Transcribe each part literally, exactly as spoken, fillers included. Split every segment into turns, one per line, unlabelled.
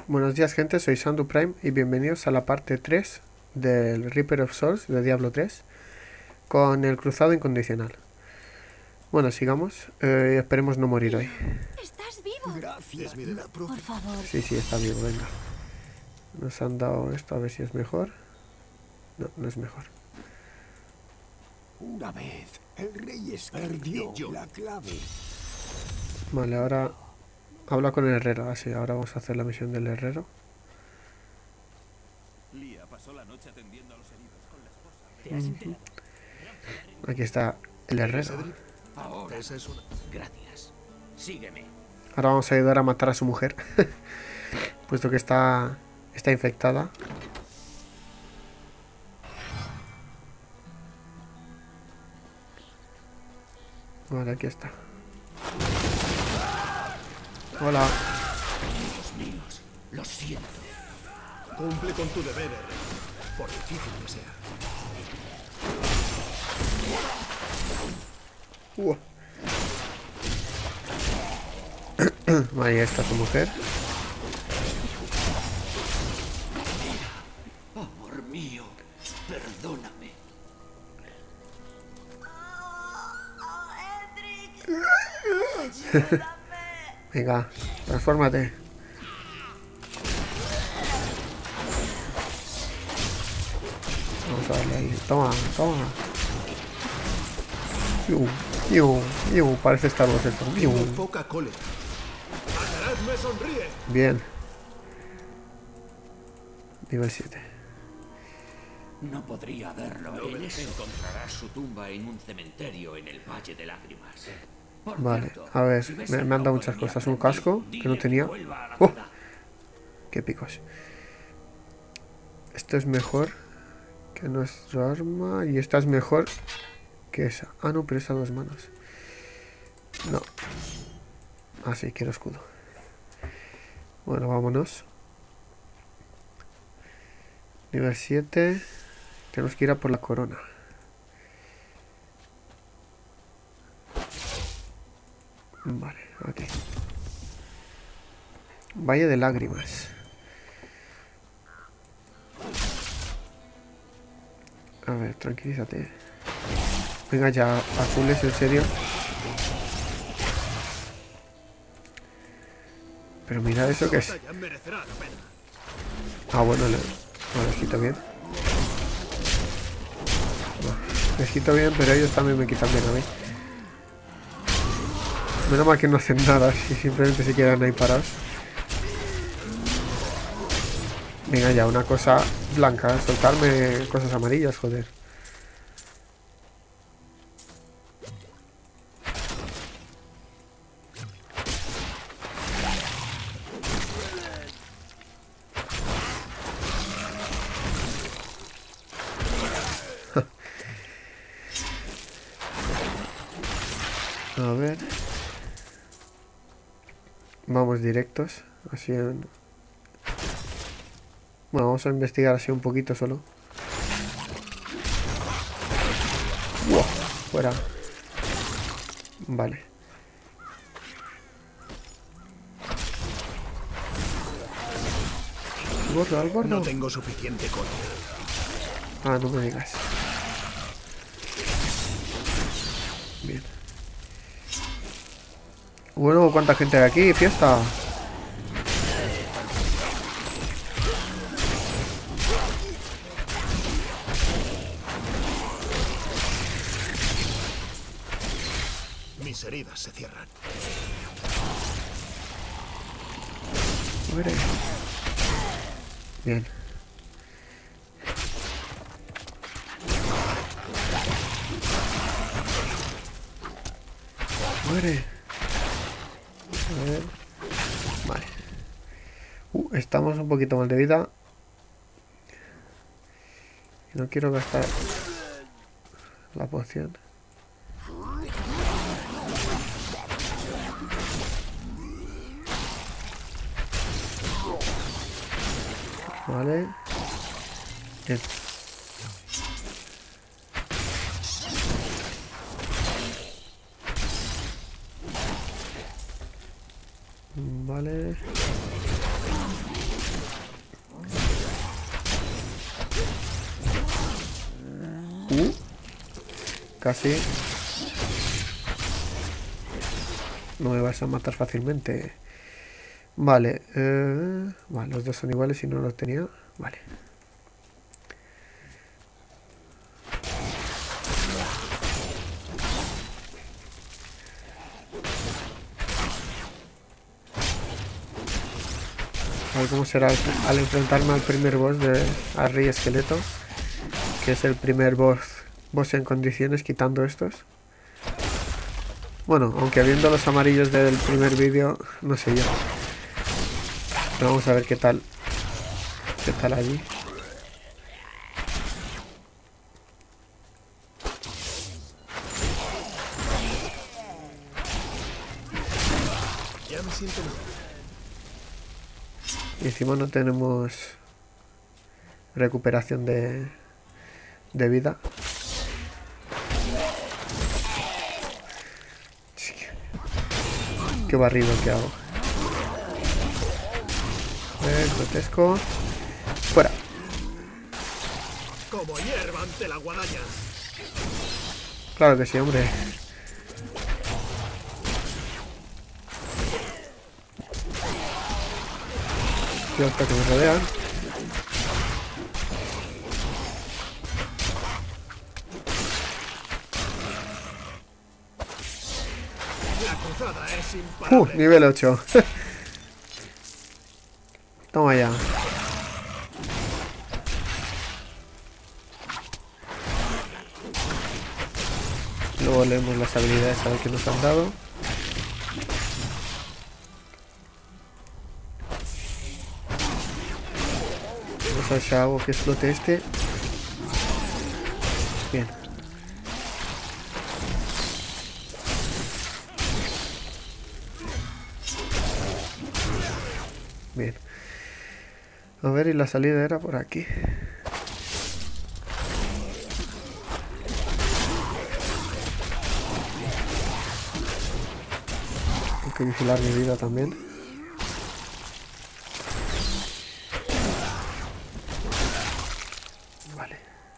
Buenos días, gente, soy Sandu Prime y bienvenidos a la parte tres del Reaper of Souls de Diablo tres con el cruzado incondicional. Bueno, sigamos. Eh, esperemos no morir hoy.
¿Estás vivo?
Gracias, mi
Por favor.
Sí, sí, está vivo, venga. Nos han dado esto, a ver si es mejor. No, no es mejor.
Una vez el rey escribió la clave.
Vale, ahora habla con el herrero. Así, ahora vamos a hacer la misión del herrero.
Lía pasó la noche atendiendo a los heridos con la esposa.
Uh-huh. Aquí está el herrero.
Ahora esa es una...
Gracias. Sígueme.
Ahora vamos a ayudar a matar a su mujer. Puesto que está, está infectada. Vale, aquí está. Hola.
Amigos míos, lo siento.
Cumple con tu deber, rey. Por difícil que sea.
Uh. Ahí está tu mujer.
Amor mío, perdóname.
Venga, transfórmate. Vamos a darle ahí. Toma, toma. Piu, piu, piu. Parece Star Wars esto. Piu.
Tengo poca cólera. Atarat me sonríe.
Bien. Nivel siete.
No podría haberlo
No
hecho.
me dejes.
Encontrarás su tumba en un cementerio en el Valle de Lágrimas. Por
Vale,
cierto,
a ver,
si ves
me,
al
me han dado
lobo
muchas
de mi
cosas. Un
aprendiz,
casco que no
dile
tenía.
vuelva a la
¡Oh!
ciudad.
Qué picos. Esto es mejor que nuestra arma. Y esta es mejor que esa. Ah, no, pero esa dos manos. No. Ah, sí, quiero escudo. Bueno, vámonos. Nivel siete. Tenemos que ir a por la corona. Vale, aquí. Valle de Lágrimas. A ver, tranquilízate. Venga ya, azules, en serio. Pero mira eso que es.
Batalla merecerá la pena.
Ah, bueno, le... no, les quito bien. No, les quito bien, pero ellos también me quitan bien a mí. Menos mal que no hacen nada, si simplemente se quedan ahí parados. Venga ya, una cosa blanca, soltarme cosas amarillas, joder. A ver. Vamos directos, así en... Bueno, vamos a investigar así un poquito solo. ¡Wow! Fuera. Vale. Al gordo, al gordo.
No tengo suficiente cólera.
Ah, no me digas. Bien. Bueno, ¿cuánta gente hay aquí? ¡Fiesta!
Mis heridas se cierran.
Muere. Bien. Muere. A ver. Vale. Uh, estamos un poquito mal de vida. Y no quiero gastar la poción. Vale. Bien. Vale. Casi. No me vas a matar fácilmente. Vale. Eh, vale, los dos son iguales y no los tenía. Vale. A ver cómo será al, al enfrentarme al primer boss de al Rey Esqueleto. Que es el primer boss, boss en condiciones, quitando estos. Bueno, aunque viendo los amarillos del primer vídeo, no sé yo. Pero vamos a ver qué tal. ¿Qué tal allí?
Ya me siento mejor.
Y encima no tenemos recuperación de, de vida. Qué barrido que hago. Eh, grotesco. Fuera.
Como hierba ante la guadaña.
Claro que sí, hombre. Y hasta que me rodean.
La cruzada es
Uh,
imparable.
nivel ocho. Toma ya. Luego leemos las habilidades a ver qué nos han dado. Vamos a Shao que explote este. Bien. Bien. A ver, y la salida era por aquí. Tengo que vigilar mi vida también. Vale.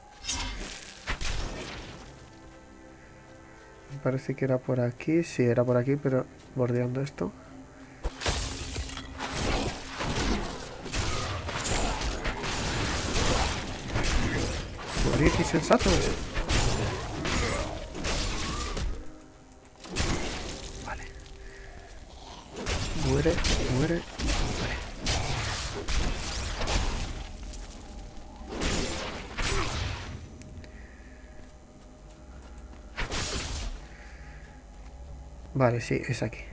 Me parece que era por aquí. Sí, era por aquí, pero bordeando esto. Morir insensatos. Vale. Muere, muere. Vale. Vale, sí, es aquí.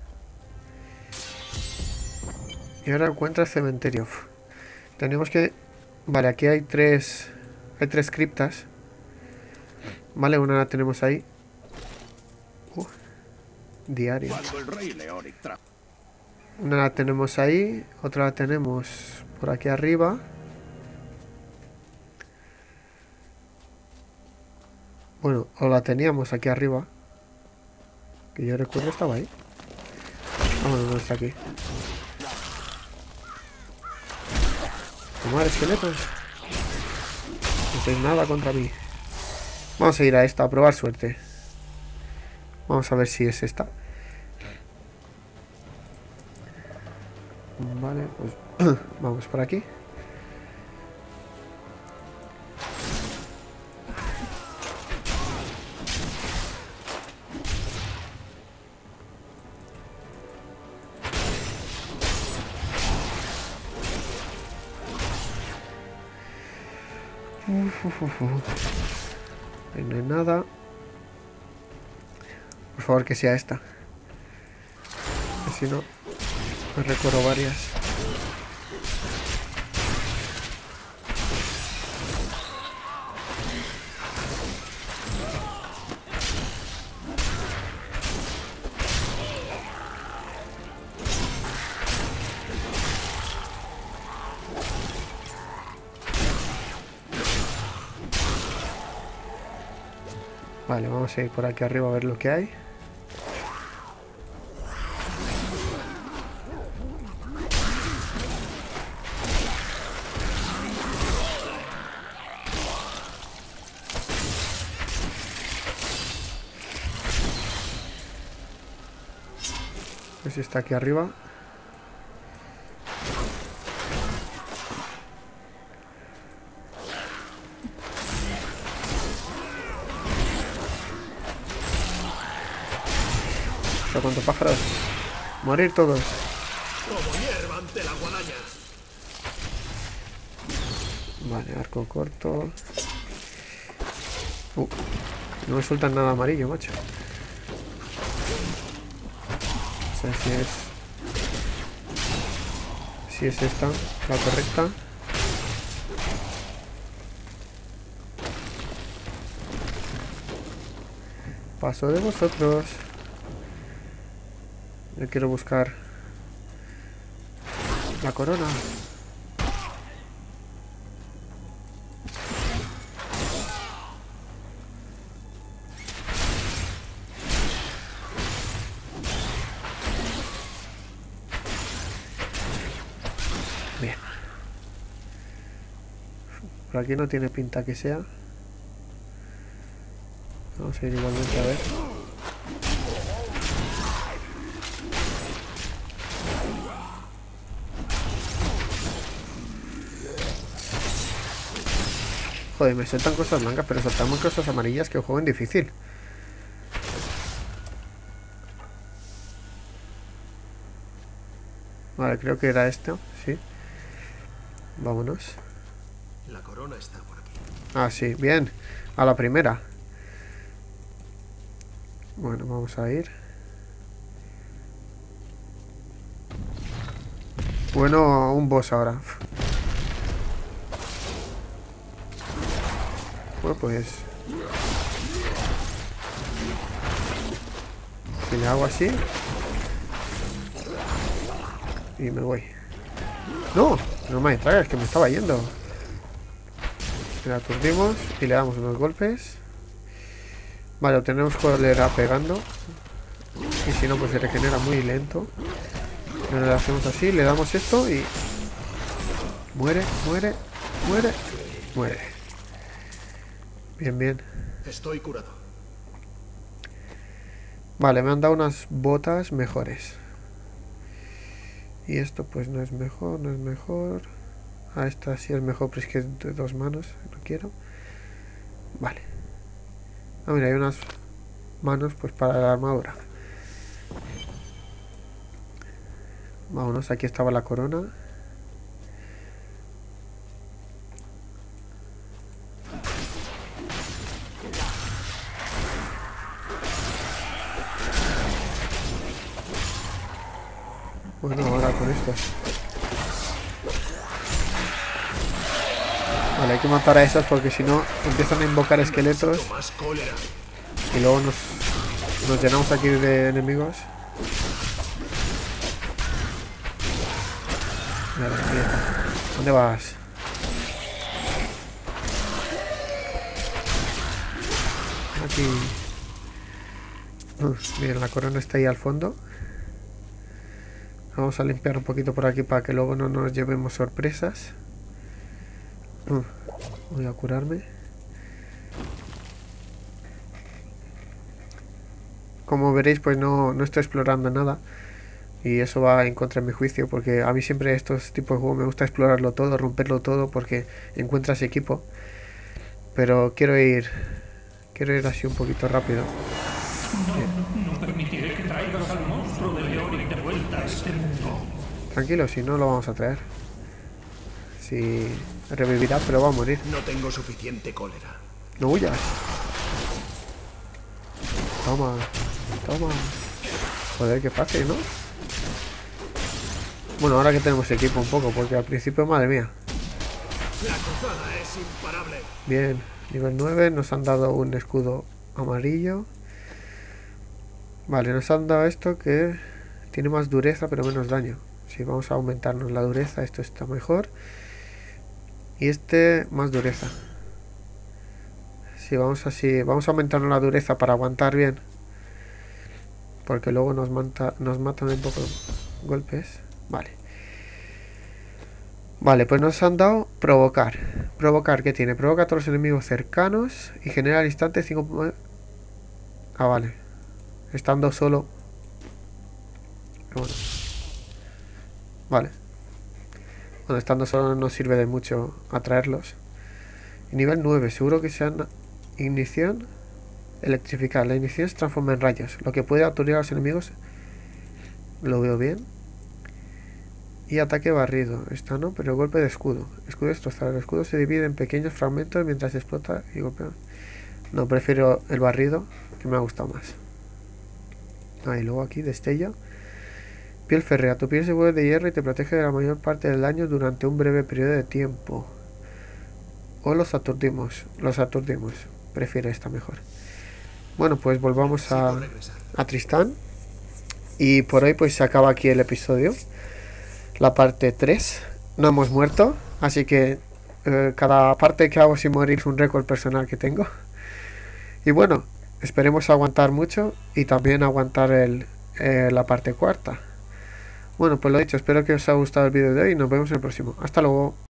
Y ahora encuentra el cementerio. Uf. Tenemos que... Vale, aquí hay tres... Hay tres criptas. Vale, una la tenemos ahí. Uh, diario.
Cuando el rey Leoric tra-
Una la tenemos ahí. Otra la tenemos por aquí arriba. Bueno, o la teníamos aquí arriba. Que yo recuerdo estaba ahí. Ah, bueno, no está aquí. Tomar esqueletos. No hacéis nada contra mí. Vamos a ir a esta a probar suerte. Vamos a ver si es esta. Vale, pues vamos por aquí. Uf, uf, uf, uf. Ahí no hay nada. Por favor que sea esta. Que si no, me recuerdo varias. Vale, vamos a ir por aquí arriba a ver lo que hay. si está aquí arriba. ¿Cuántos pájaros? Morir todos.
Como hierba ante la guadaña.
Vale, arco corto. Uh, no me sueltan nada amarillo, macho. No sé si es... Si es esta la correcta. Paso de vosotros. Yo quiero buscar la corona. Bien. Por aquí no tiene pinta que sea. Vamos a ir igualmente a ver. Joder, me sueltan cosas blancas, pero soltamos cosas amarillas, que juego en difícil. Vale, creo que era esto, sí. Vámonos.
La corona está por aquí.
Ah, sí, bien. A la primera. Bueno, vamos a ir. Bueno, un boss ahora. Bueno, pues... Si le hago así... Y me voy. ¡No! No me distraigas, es que me estaba yendo. Le aturdimos y le damos unos golpes. Vale, obtenemos cólera pegando. Y si no, pues se regenera muy lento. Pero le hacemos así, le damos esto y... Muere, muere, muere, muere. Bien, bien.
Estoy curado.
Vale, me han dado unas botas mejores. Y esto pues no es mejor, no es mejor. Ah, esta sí es mejor, pero es que es de dos manos. No quiero. Vale. Ah, mira, hay unas manos pues para la armadura. Vámonos, aquí estaba la corona. Bueno, ahora con estos. Vale, hay que matar a esas porque si no empiezan a invocar esqueletos.
Más cólera.
Y luego nos, nos llenamos aquí de enemigos. Vale, ahí está. ¿Dónde vas? Aquí. Uf, bien, la corona está ahí al fondo. Vamos a limpiar un poquito por aquí para que luego no nos llevemos sorpresas. Uf, voy a curarme. Como veréis, pues no, no estoy explorando nada. Y eso va en contra de mi juicio, porque a mí siempre estos tipos de juegos me gusta explorarlo todo, romperlo todo, porque encuentras equipo. Pero quiero ir... Quiero ir así un poquito rápido.
No, no permitiré que traigas al monstruo de Leoric de vuelta a este mundo.
Tranquilo, si no lo vamos a traer. Si revivirá, pero va a morir.
No tengo suficiente cólera.
No huyas. Toma, toma. Joder, qué fácil, ¿no? Bueno, ahora que tenemos equipo un poco, porque al principio, madre mía.
La cruzada es imparable.
Bien, nivel nueve, nos han dado un escudo amarillo. Vale, nos han dado esto que tiene más dureza pero menos daño. Si vamos a aumentarnos la dureza, esto está mejor. Y este, más dureza. Si vamos así, vamos a aumentarnos la dureza para aguantar bien. Porque luego nos, mata, nos matan un poco golpes. Vale. Vale, pues nos han dado provocar. Provocar, ¿qué tiene? Provoca a todos los enemigos cercanos y genera al instante cinco... Ah, vale. Estando solo Pero bueno. Vale. Bueno, estando solo no sirve de mucho atraerlos. Y nivel nueve, seguro que sean ignición, electrificar. La ignición se transforma en rayos, lo que puede aturdir a los enemigos. Lo veo bien. Y ataque barrido. Esta no, pero golpe de escudo. Escudo destrozado. El escudo se divide en pequeños fragmentos mientras explota y golpea. No, prefiero el barrido, que me ha gustado más. Ah, y luego aquí, destello. Piel férrea. Tu piel se vuelve de hierro y te protege de la mayor parte del daño durante un breve periodo de tiempo. O los aturdimos. Los aturdimos. Prefiero esta mejor. Bueno, pues volvamos a, a Tristán. Y por hoy pues se acaba aquí el episodio. La parte tres. No hemos muerto. Así que eh, cada parte que hago sin morir es un récord personal que tengo. Y bueno, esperemos aguantar mucho. Y también aguantar el, eh, la parte cuarta. Bueno, pues lo dicho, espero que os haya gustado el vídeo de hoy y nos vemos en el próximo. Hasta luego.